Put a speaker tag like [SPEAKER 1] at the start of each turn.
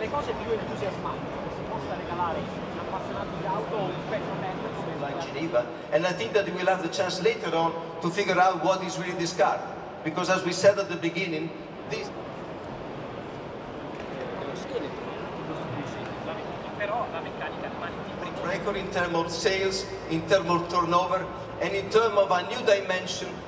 [SPEAKER 1] le cose più entusiasmanti che si possa regalare un appassionato di auto un Performante
[SPEAKER 2] like Geneva, and I think that we will have the chance later on to figure out what is really this car, because as we said at the beginning, this
[SPEAKER 1] però la meccanica rimane
[SPEAKER 2] record in terms of sales, in terms of turnover, and in terms of a new dimension